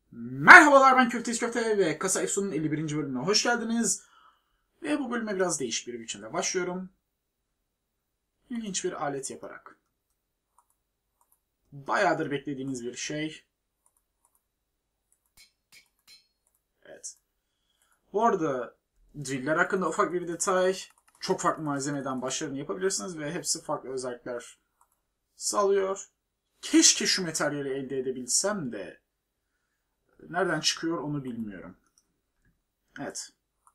Merhabalar, ben Köfteyiz Köfte ve Kasa Efsun'un 51. bölümüne hoş geldiniz. Ve bu bölüme biraz değişik bir biçimde başlıyorum. İlginç bir alet yaparak. Bayağıdır beklediğiniz bir şey. Evet. Bu arada driller hakkında ufak bir detay. Çok farklı malzemeden başlarını yapabilirsiniz ve hepsi farklı özellikler sağlıyor. Keşke şu materyali elde edebilsem de nereden çıkıyor onu bilmiyorum. Evet.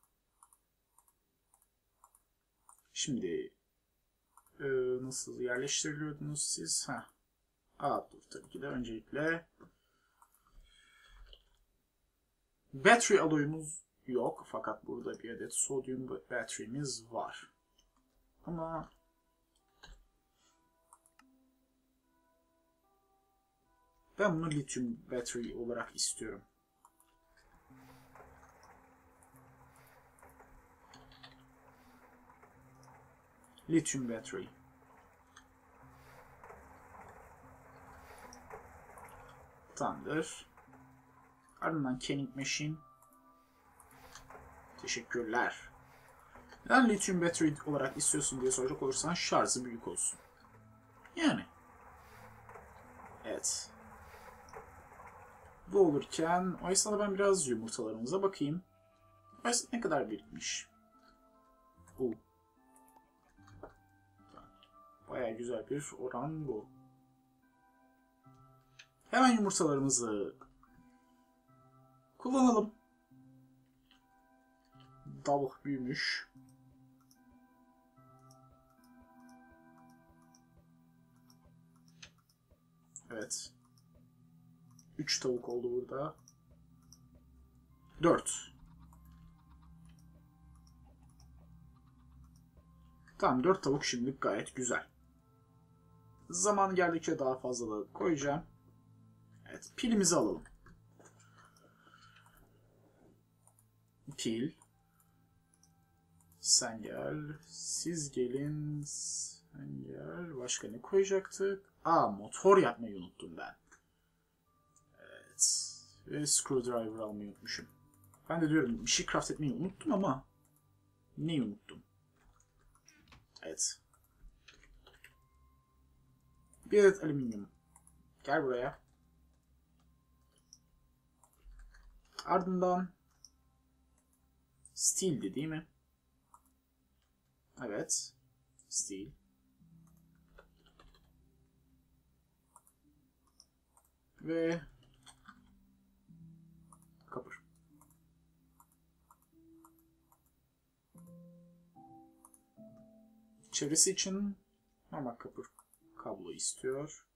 Şimdi nasıl yerleştiriyordunuz siz? Dur tabii ki de öncelikle battery alloy'umuz yok fakat burada bir adet sodyum battery'miz var. Ama ben bunu lityum battery olarak istiyorum. Lityum battery. Tamamdır. Ardından Canning Machine. Teşekkürler. Neden lityum battery olarak istiyorsun diye soracak olursan şarjı büyük olsun. Yani. Evet. Bu olurken o esnada ben biraz yumurtalarımıza bakayım. Ne kadar birikmiş. Bayağı güzel bir oran bu. Hemen yumurtalarımızı kullanalım. Tavuk büyümüş. Evet. 3 tavuk oldu burada. 4. Tamam, 4 tavuk şimdilik gayet güzel. Zaman geldikçe daha fazla da koyacağım. Evet, pilimizi alalım. Pil. Sen gel. Siz gelin. Sen gel. Başka ne koyacaktık? Motor yapmayı unuttum ben. Evet. Ve screwdriver almayı unutmuşum. Ben de diyorum bir şey craft etmeyi unuttum ama neyi unuttum? Evet. Bir adet alüminyum. Gel buraya. Ardından steel'di değil mi? Evet. Steel. Ve copper. Çevresi için normal copper kablo istiyor.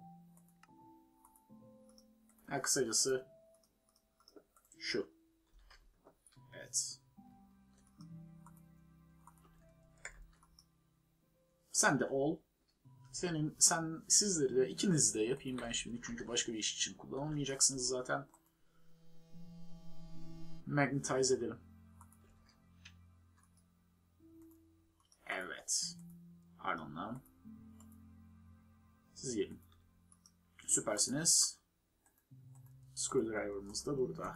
Kısacası şu. Evet. Sen de ol. Sizleri de ikinizi de yapayım ben şimdi çünkü başka bir iş için kullanılmayacaksınız zaten. Magnetize edelim. Evet. Ardından siz gelin. Süpersiniz. Screwdriver'ımız da burada.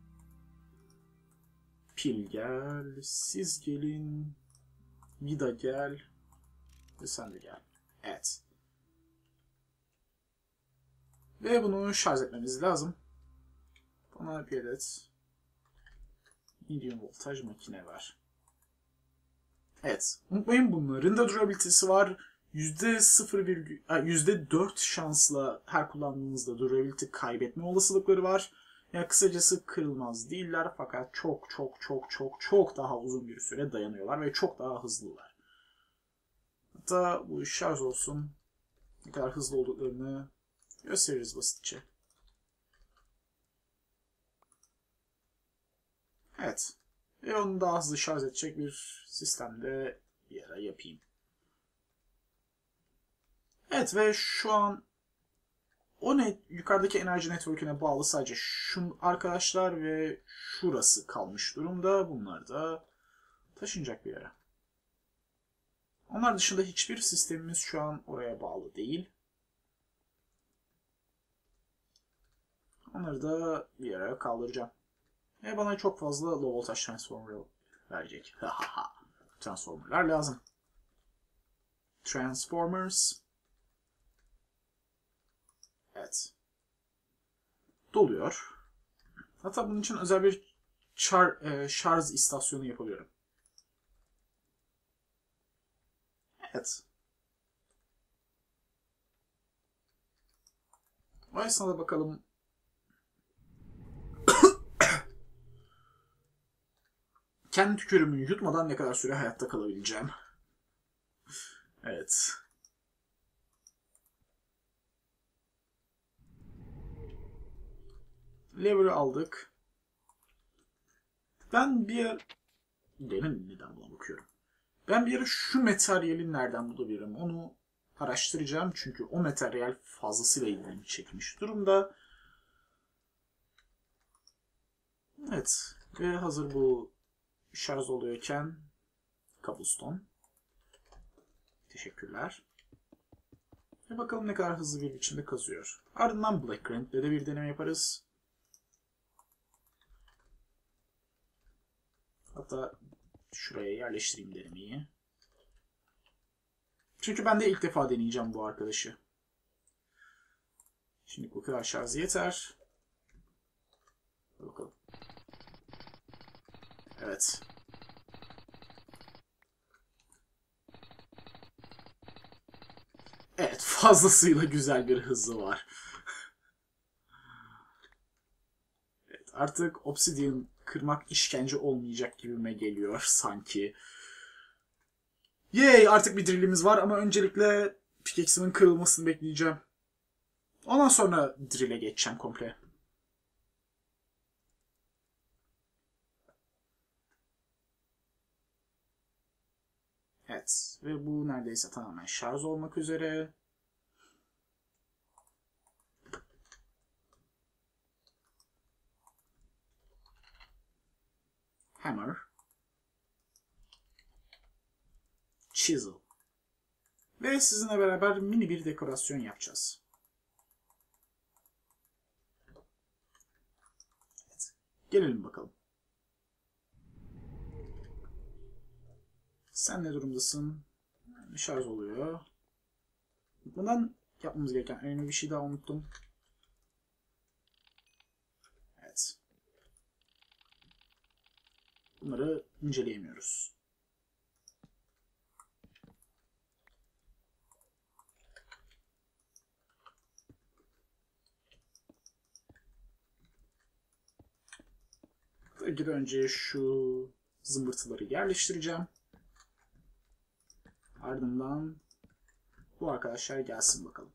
Pil gel. Siz gelin. Vida gel. Ve sen de gel. Evet. Ve bunu şarj etmemiz lazım. Bana bir adet medium voltaj makine var. Evet. Unutmayın bunların da durabilitesi var. %4 şansla her kullandığınızda durability kaybetme olasılıkları var. Yani kısacası kırılmaz değiller fakat çok çok çok çok çok daha uzun bir süre dayanıyorlar ve çok daha hızlılar. Hatta bu şarj olsun ne kadar hızlı olduklarını gösteririz basitçe. Evet. Ve onu daha hızlı şarj edecek bir sistemde bir yere yapayım. Evet ve şu an yukarıdaki enerji network'üne bağlı sadece şu arkadaşlar ve şurası kalmış durumda. Bunlar da taşınacak bir yere. Onlar dışında hiçbir sistemimiz şu an oraya bağlı değil. Onları da bir yere kaldıracağım. Bana çok fazla low voltage transformer verecek. Transformerlar lazım. Transformers. Evet. Doluyor. Hatta bunun için özel bir şarj istasyonu yapabiliyorum. Evet. O esnada bakalım. Kendi tükürüğümü yutmadan ne kadar süre hayatta kalabileceğim. Evet. Lever'ı aldık. Ben bir yer... Neden buna bakıyorum? Ben bir ara şu materyali nereden bulabilirim? Onu araştıracağım çünkü o materyal fazlasıyla ilgimi çekmiş durumda. Evet. Ve hazır bu şarj oluyorken cobblestone. Teşekkürler. Ve bakalım ne kadar hızlı bir biçimde kazıyor. Ardından Black Grant'le de bir deneme yaparız. Hatta şuraya yerleştireyim denemeyi. Çünkü ben de ilk defa deneyeceğim bu arkadaşı. Şimdi bu kadar şarj yeter. Bakalım. Evet. Evet, fazlasıyla güzel bir hızı var. Evet, artık Obsidian kırmak işkence olmayacak gibime geliyor sanki. Yay, artık bir drillimiz var ama öncelikle pickaxe'imin kırılmasını bekleyeceğim. Ondan sonra drill'e geçeceğim komple. Evet, ve bu neredeyse tamamen şarj olmak üzere. Hammer. Chisel. Ve sizinle beraber mini bir dekorasyon yapacağız. Evet, gelelim bakalım. Sen ne durumdasın? Şarj oluyor. Bundan yapmamız gereken önemli bir şey daha unuttum. Evet. Bunları inceleyemiyoruz. Tabii ki de önce şu zımbırtıları yerleştireceğim. Ardından bu arkadaşlar gelsin bakalım.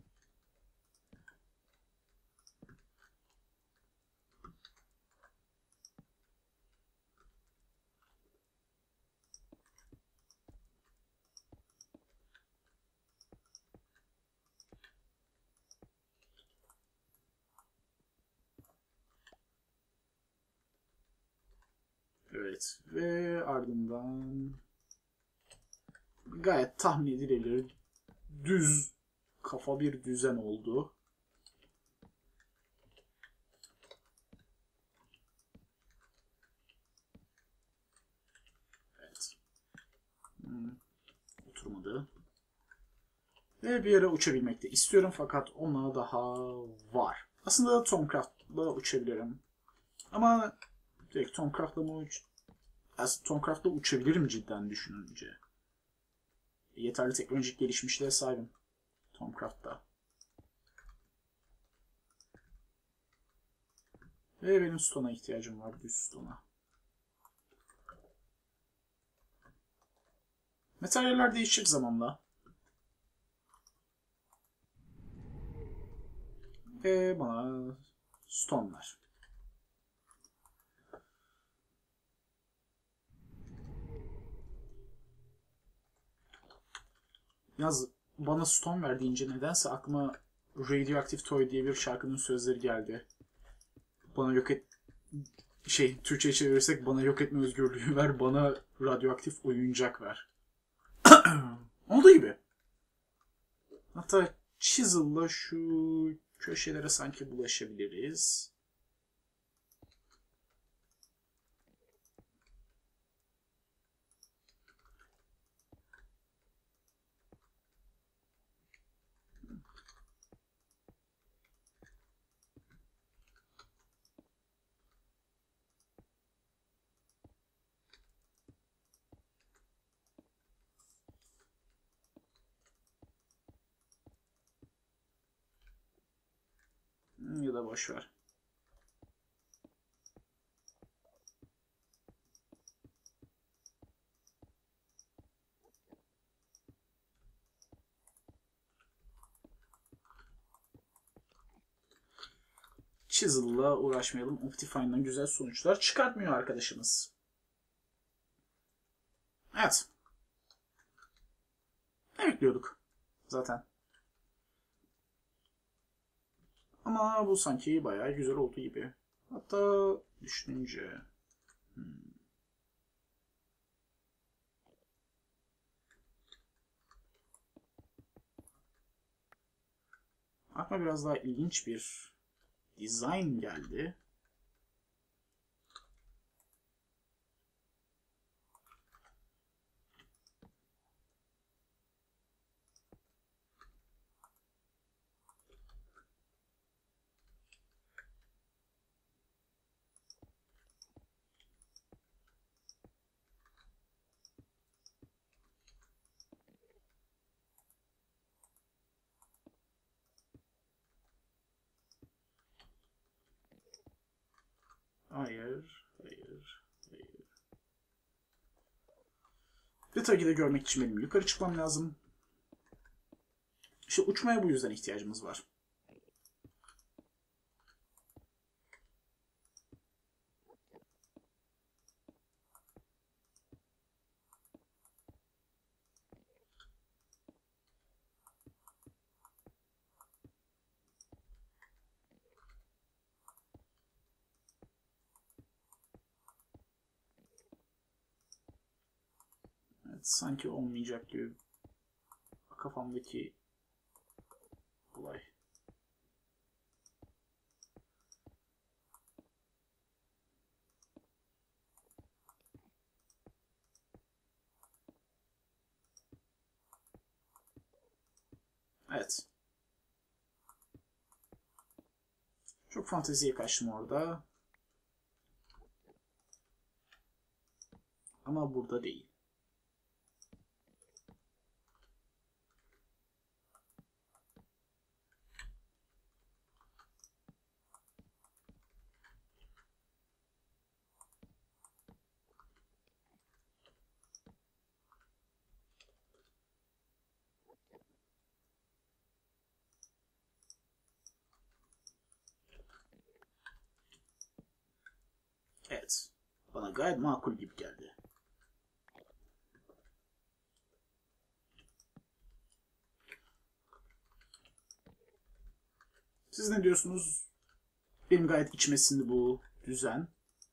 Evet ve ardından gayet tahmin edilebilir düz kafa bir düzen oldu. Evet. Oturmadı. Ve bir yere uçabilmek de istiyorum fakat ona daha var. Aslında Tomcraft'la uçabilirim. Ama direkt Tomcraft'la mı Tomcraft'la uçabilirim cidden düşününce. Yeterli teknolojik gelişmişliğe sahibim Tomcraft'ta. Ve benim stone'a ihtiyacım var, düz stone'a. Materyaller değişecek zamanla. Ve bana stone ver. Yalnız bana stone ver deyince nedense aklıma Radioactive Toy diye bir şarkının sözleri geldi. Bana yok et... Türkçe'ye çevirirsek bana yok etme özgürlüğü ver, bana radyoaktif oyuncak ver. Olduğu gibi. Hatta Chisel'la şu köşelere sanki bulaşabiliriz. Ya da boş ver. Chisel'la uğraşmayalım. Optifine'dan güzel sonuçlar çıkartmıyor arkadaşımız. Evet. Ne bekliyorduk zaten. Ama bu sanki bayağı güzel oldu gibi. Hatta düşününce... Aklıma biraz daha ilginç bir dizayn geldi. Hayır, hayır, hayır. Ve tabii ki de görmek için benim yukarı çıkmam lazım. İşte uçmaya bu yüzden ihtiyacımız var. Evet, sanki olmayacak gibi kafamdaki olay. Evet. Çok fanteziye kaçtım orada. Ama burada değil. Evet. Bana gayet makul gibi geldi. Siz ne diyorsunuz? Benim gayet içime sindi bu düzen.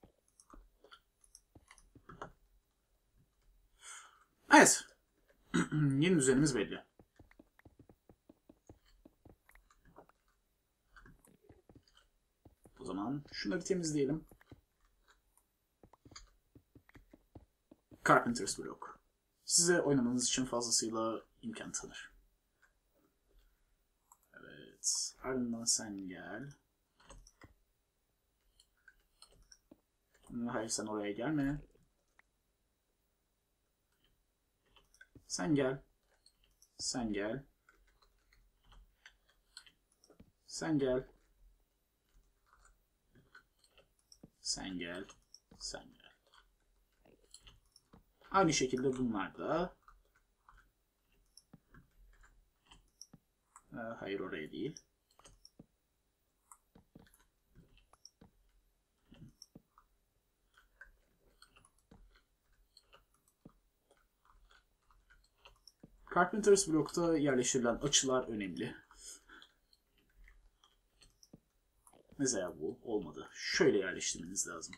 Evet. Yeni düzenimiz belli. O zaman şunları temizleyelim. Carpenter's Block. Size oynamanız için fazlasıyla imkan tanır. Evet. Ardından sen gel. Hayır, sen oraya gelme. Sen gel. Sen gel. Sen gel. Sen gel. Sen gel. Aynı şekilde bunlar da. Hayır, oraya değil. Carpenter's Block'ta yerleştirilen açılar önemli. Mesela bu olmadı. Şöyle yerleştirmeniz lazım.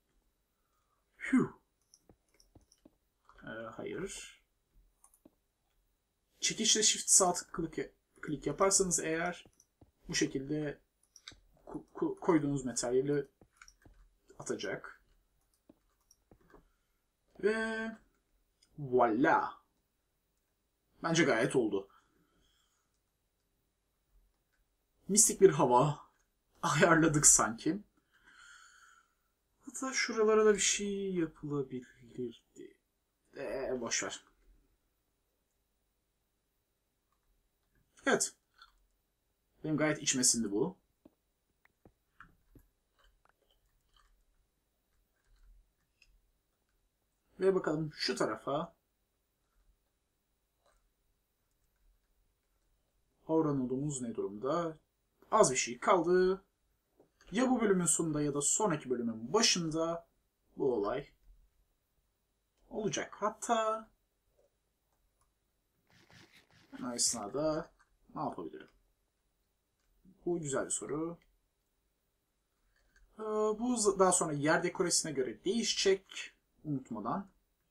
Hayır. Çekişle shift sağ klik yaparsanız eğer Bu şekilde koyduğunuz materyali atacak. Ve voila. Bence gayet oldu. Mistik bir hava ayarladık sanki. Hatta şuralara da bir şey yapılabilirdi. Boşver. Evet. Benim gayet içmesindi bu. Ve bakalım şu tarafa. Aura nodumuz ne durumda? Az bir şey kaldı. Ya bu bölümün sonunda ya da sonraki bölümün başında bu olay olacak. Hatta o esnada ne yapabilirim? Bu güzel bir soru. Bu daha sonra yer dekoresine göre değişecek. Unutmadan.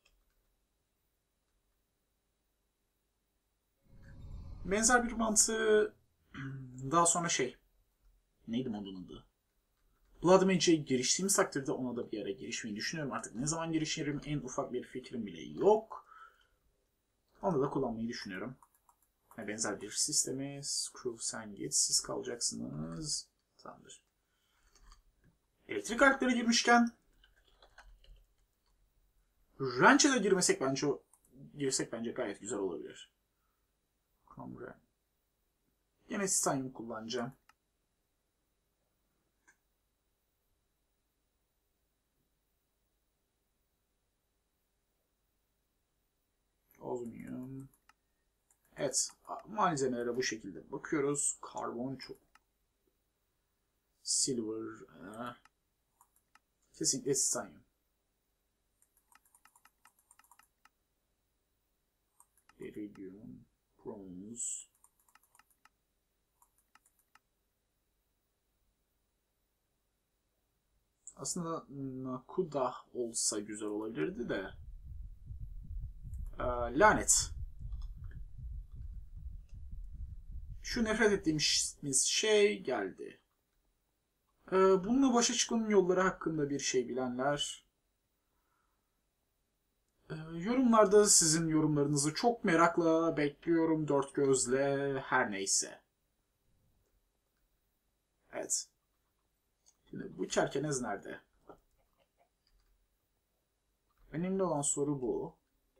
Benzer bir mantığı daha sonra neydi onun adı? Blood Mage'e giriştiğimiz takdirde ona da bir ara girişmeyi düşünüyorum. Artık ne zaman girişirim en ufak bir fikrim bile yok. Onu da kullanmayı düşünüyorum. Benzer bir sistemi. Screw sen git. Siz kalacaksınız. Tamamdır. Elektrik aletleri girmişken Wrench'e de girsek bence gayet güzel olabilir. Chrome. Yine titanium kullanacağım. Ozmium. Evet. Malzemelere bu şekilde bakıyoruz. Karbon çok. Silver. Kesinlikle titanium. Iridium. Bronze. Aslında Nakuda olsa güzel olabilirdi de. Lanet. Şu nefret ettiğimiz şey geldi. Bununla başa çıkmanın yolları hakkında bir şey bilenler. Yorumlarda sizin yorumlarınızı çok merakla bekliyorum dört gözle her neyse. Evet. Şimdi bu çerkenez nerede? Önemli olan soru bu.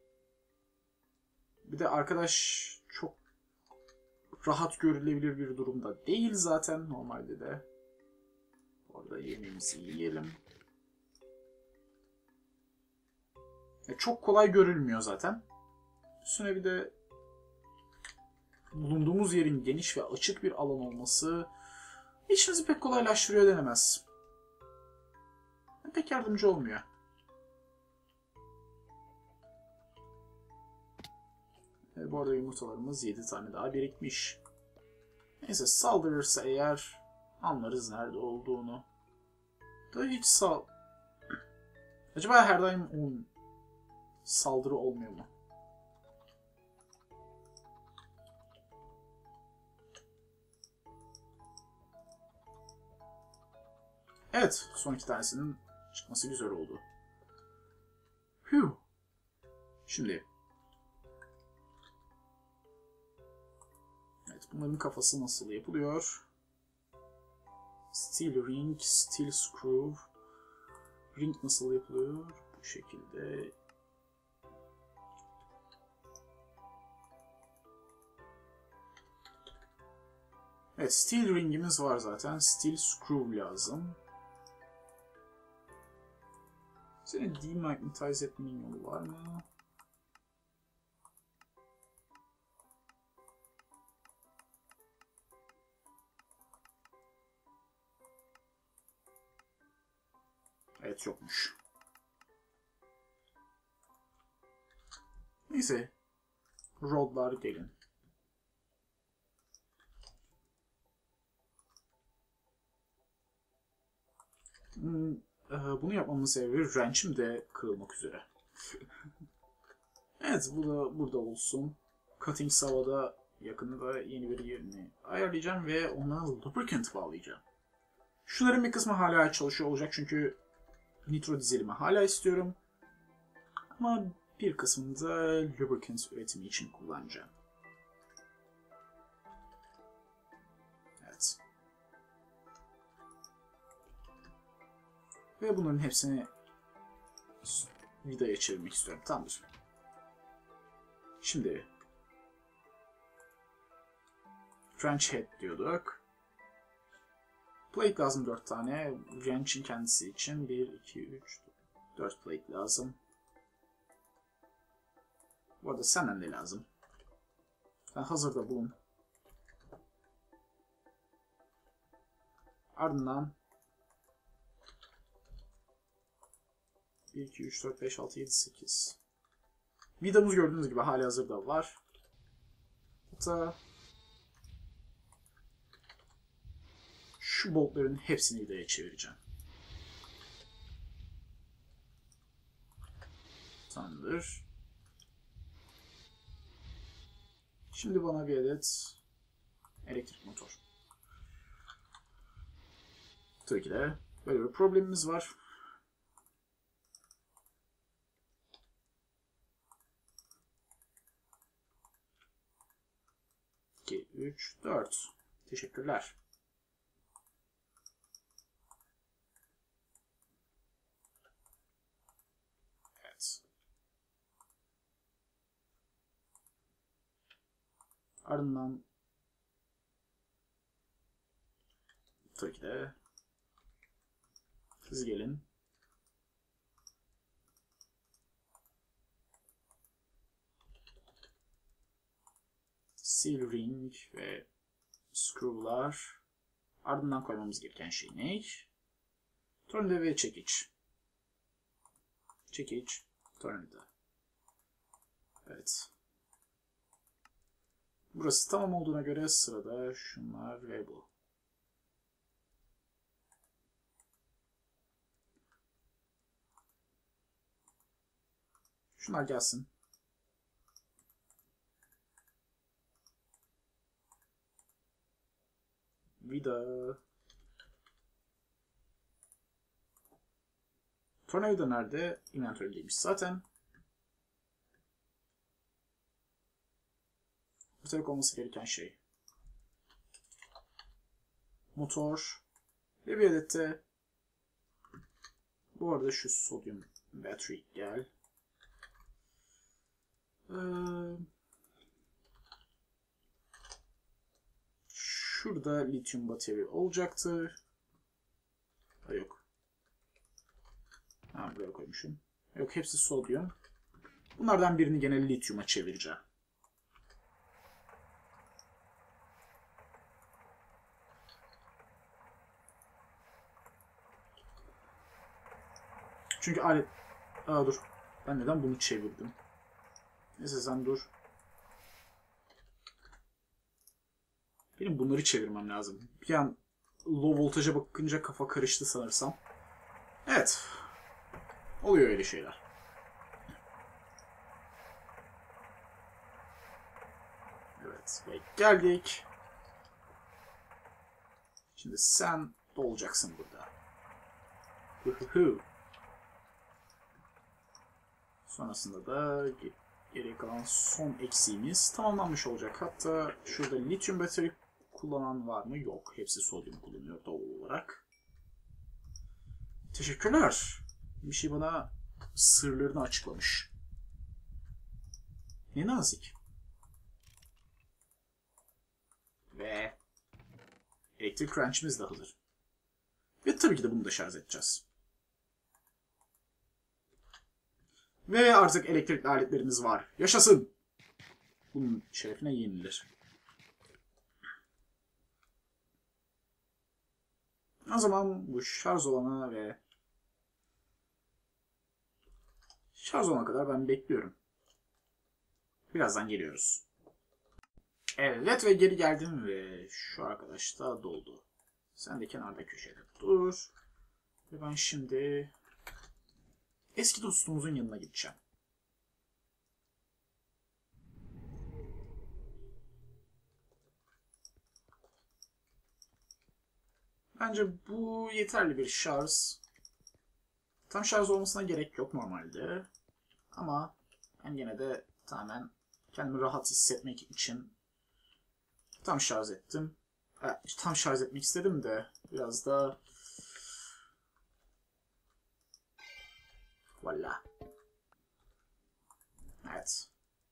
Bir de arkadaş çok rahat görülebilir bir durumda değil zaten normalde de. Orada yemeğimizi yiyelim. Çok kolay görülmüyor zaten. Üstüne bir de bulunduğumuz yerin geniş ve açık bir alan olması işimizi pek kolaylaştırıyor denemez. Pek yardımcı olmuyor. Bu arada yumurtalarımız 7 tane daha birikmiş. Neyse saldırırsa eğer anlarız nerede olduğunu. Da hiç Acaba her daim onun saldırı olmuyor mu? Evet, son iki tanesinin çıkması güzel oldu. Şimdi. Evet, bunların kafası nasıl yapılıyor? Steel ring, steel screw. Ring nasıl yapılıyor? Bu şekilde. Evet, steel ringimiz var zaten. Steel screw lazım. Seni demagnetize etmenin yolu var mı? Evet, yokmuş. Neyse. Rodlar gelin. Bunu yapmamın sebebi wrench'im de kırılmak üzere. Evet, bu da burada olsun. Cutting havada Yakında yeni bir yerini ayarlayacağım ve ona lubricant bağlayacağım. Şunların bir kısmı hala çalışıyor olacak çünkü nitro dizelimi hala istiyorum. Ama bir kısmını da lubricant üretimi için kullanacağım. Evet. Ve bunların hepsini vidaya çevirmek istiyorum. Tamamdır. Şimdi French head diyorduk. Plate lazım 4 tane. Wrench'in kendisi için 1, 2, 3, 4 plate lazım. Bu arada senden de lazım. Sen hazırda bulun. Ardından 1, 2, 3, 4, 5, 6, 7, 8. Vidamız gördüğünüz gibi hali hazırda var. Hatta şu boltların hepsini vidaya çevireceğim. Tamamdır. Şimdi bana bir adet elektrik motor. Tabii ki de böyle bir problemimiz var. İki, 3, 4. Teşekkürler. Evet. Ardından tabii ki de siz gelin. Seal ring ve screw'lar. Ardından koymamız gereken şey ne? Tornavida ve çekiç. Çekiç, tornavida. Evet. Burası tamam olduğuna göre sırada şunlar ve bu. Şunlar gelsin. Vida. Tornavida nerede? Inventöründeymiş zaten. Bu tabii olması gereken şey. Motor. Ve bir adet de bu arada şu sodyum battery gel. Şurada lityum bateri olacaktı. Ha, yok. Ha, buraya koymuşum. Yok, hepsi sodyum. Bunlardan birini gene lityuma çevireceğim. Çünkü alet... Aa, dur. Ben neden bunu çevirdim? Neyse sen dur. Benim bunları çevirmem lazım. Bir an low voltaja bakınca kafa karıştı sanırsam. Evet. Oluyor öyle şeyler. Evet. Ve geldik. Şimdi sen dolacaksın burada. Sonrasında da geriye kalan son eksiğimiz tamamlanmış olacak. Hatta şurada lityum bateri kullanan var mı? Yok. Hepsi sodyum kullanıyor doğal olarak. Teşekkürler. Bir şey bana sırlarını açıklamış. Ne nazik. Ve elektrik wrench'imiz de hazır. Ve tabii ki de bunu da şarj edeceğiz. Ve artık elektrikli aletlerimiz var. Yaşasın! Bunun şerefine yenilir. O zaman bu şarj olana ve şarj olana kadar ben bekliyorum. Birazdan geliyoruz. Evet ve geri geldim ve şu arkadaş da doldu. Sen de kenarda köşede dur. Ve ben şimdi eski dostumuzun yanına gideceğim. Bence bu yeterli bir şarj. Tam şarj olmasına gerek yok normalde. Ama ben yine de tamamen kendimi rahat hissetmek için tam şarj ettim. Tam şarj etmek istedim de biraz da Valla. Evet.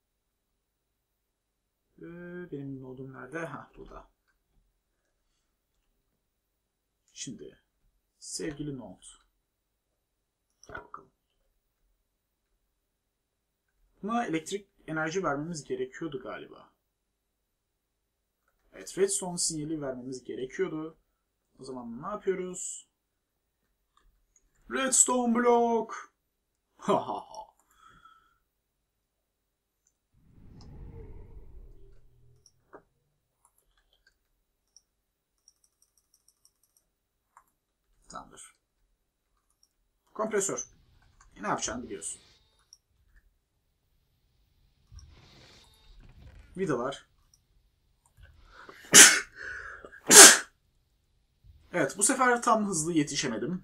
Benim nodum nerede? Ha, burada. Şimdi sevgili node. Gel bakalım. Buna elektrik enerji vermemiz gerekiyordu galiba. Evet, redstone sinyali vermemiz gerekiyordu. O zaman ne yapıyoruz? Redstone block. Ha ha ha. Tamamdır. Kompresör. Ne yapacağını biliyorsun. Vidalar. Evet, bu sefer tam hızlı yetişemedim.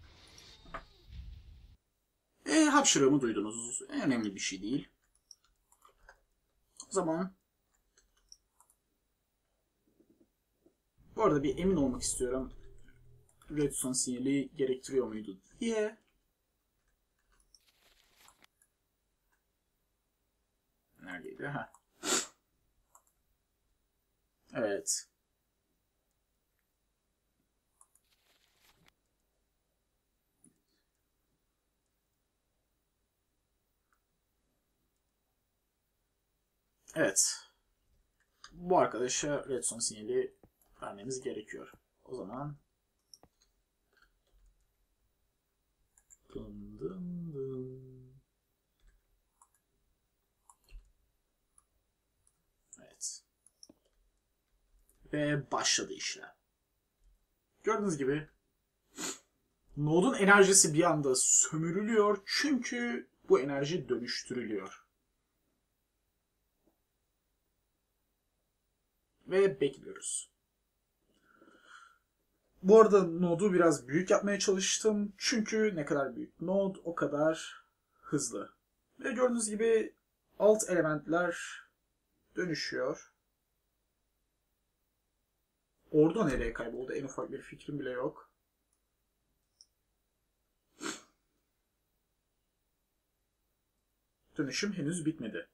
Hapşırığımı duydunuz. Önemli bir şey değil. O zaman bu arada bir emin olmak istiyorum. Redstone sinyali gerektiriyor muydu diye. Neredeydi? Ha. Evet. Evet. Bu arkadaşa redstone sinyali vermemiz gerekiyor. O zaman dın dın dın. Evet. Ve başladı işlem. Gördüğünüz gibi nodun enerjisi bir anda sömürülüyor çünkü bu enerji dönüştürülüyor. Ve bekliyoruz. Bu arada node'u biraz büyük yapmaya çalıştım. Çünkü ne kadar büyük node o kadar hızlı. Ve gördüğünüz gibi alt elementler dönüşüyor. Orada nereye kayboldu? En ufak bir fikrim bile yok. Dönüşüm henüz bitmedi.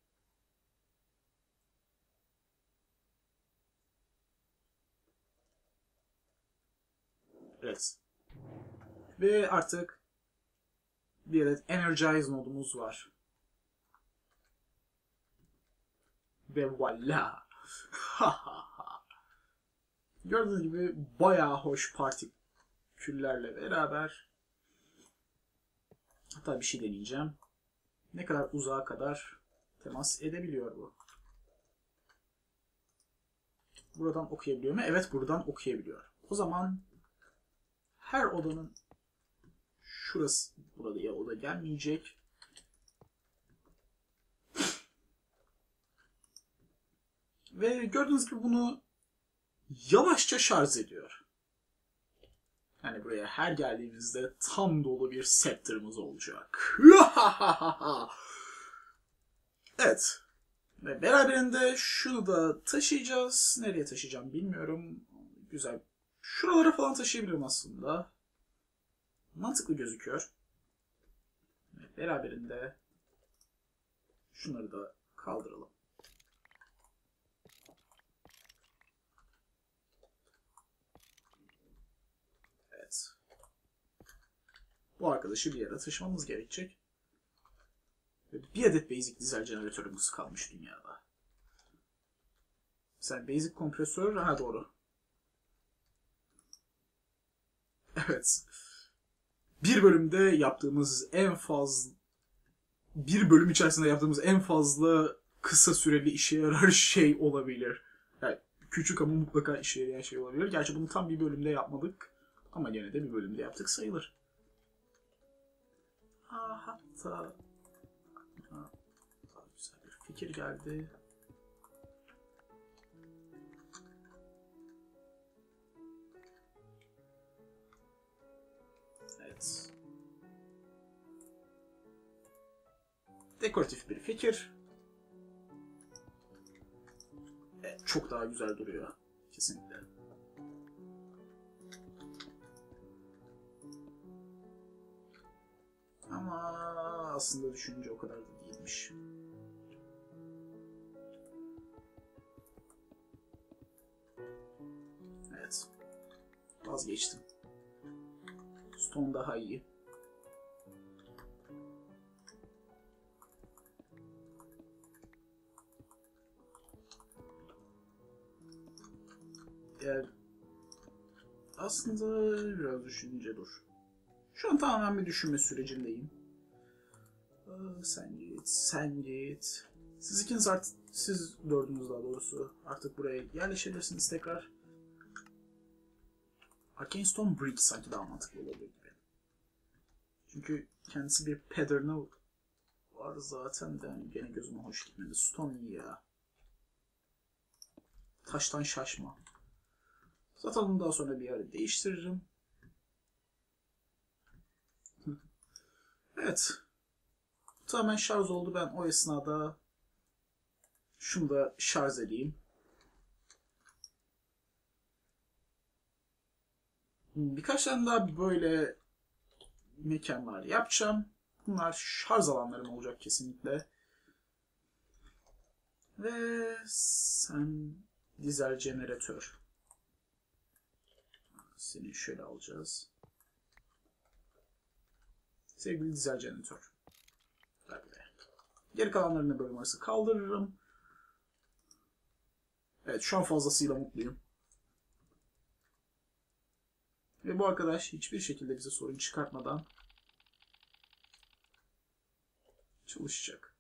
Evet. Ve artık bir adet Energize nodumuz var. Ve voila. Gördüğünüz gibi bayağı hoş partiküllerle beraber. Hatta bir şey deneyeceğim. Ne kadar uzağa kadar temas edebiliyor bu? Buradan okuyabiliyor mu? Evet, buradan okuyabiliyor. O zaman her odanın şurası, burada ya oda gelmeyecek. Ve gördüğünüz gibi bunu yavaşça şarj ediyor. Yani buraya her geldiğimizde tam dolu bir Scepter'ımız olacak. Evet. Ve beraberinde şunu da taşıyacağız. Nereye taşıyacağım bilmiyorum. Güzel. Şuralara falan taşıyabilirim aslında. Mantıklı gözüküyor. Ve beraberinde şunları da kaldıralım. Evet. Bu arkadaşı bir yere taşımamız gerekecek. Bir adet basic dizel jeneratörümüz kalmış dünyada. Sen basic kompresör, ha doğru. Evet. Bir bölümde yaptığımız en fazla... Bir bölüm içerisinde yaptığımız en fazla kısa süreli işe yarar şey olabilir. Yani küçük ama mutlaka işe yarayan şey olabilir. Gerçi bunu tam bir bölümde yapmadık. Ama gene de bir bölümde yaptık sayılır. Hatta... Güzel bir fikir geldi. Evet. Dekoratif bir fikir. Evet, çok daha güzel duruyor. Kesinlikle. Ama aslında düşününce o kadar da değilmiş. Evet. Vazgeçtim. Stone daha iyi. Eğer aslında biraz düşününce dur. Şu an tamamen bir düşünme sürecindeyim. Sen git, sen git. Siz ikiniz artık, siz dördünüz daha doğrusu artık buraya yerleşebilirsiniz tekrar. Arcane Stone Brick sanki daha mantıklı olabilir gibi. Çünkü kendisi bir pattern'ı var zaten de yani gene gözüme hoş gitmedi. Stone iyi ya. Taştan şaşma. Zaten onu daha sonra bir ara değiştiririm. Evet. Tamamen şarj oldu. Ben o esnada şunu da şarj edeyim. Birkaç tane daha böyle mekanlar yapacağım. Bunlar şarj alanlarım olacak kesinlikle. Ve sen dizel jeneratör. Seni şöyle alacağız. Sevgili dizel jeneratör. Geri kalanlarını bölüm arası kaldırırım. Evet, şu an fazlasıyla mutluyum. Ve bu arkadaş hiçbir şekilde bize sorun çıkartmadan çalışacak.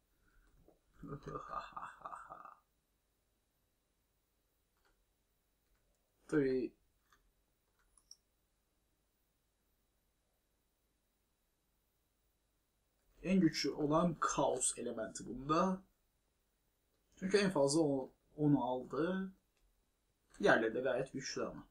Tabii en güçlü olan kaos elementi bunda. Çünkü en fazla onu aldı. Diğerleri de gayet güçlü ama.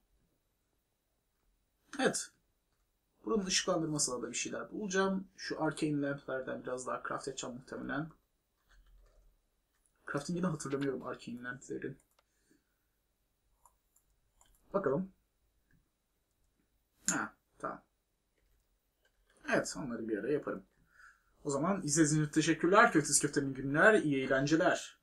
Evet. Buranın ışıklandırmasına da bir şeyler bulacağım. Şu arcane lamplerden biraz daha craft edeceğim muhtemelen. Crafting'ini hatırlamıyorum arcane lamplerin. Bakalım. Ha, tamam. Evet, onları bir ara yaparım. O zaman izlediğiniz için teşekkürler. Köftesiz Köfte'nin günler, iyi eğlenceler.